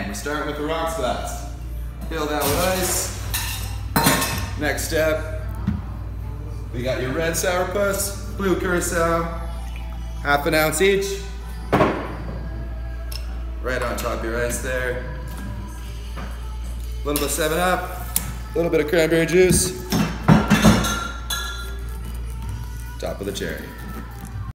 we're starting with the rocks glass. Fill that with ice. Next step, we got your red sourpuss, blue curacao, half an ounce each. Right on top of your ice there. A little bit of 7-Up, a little bit of cranberry juice. Top of the cherry.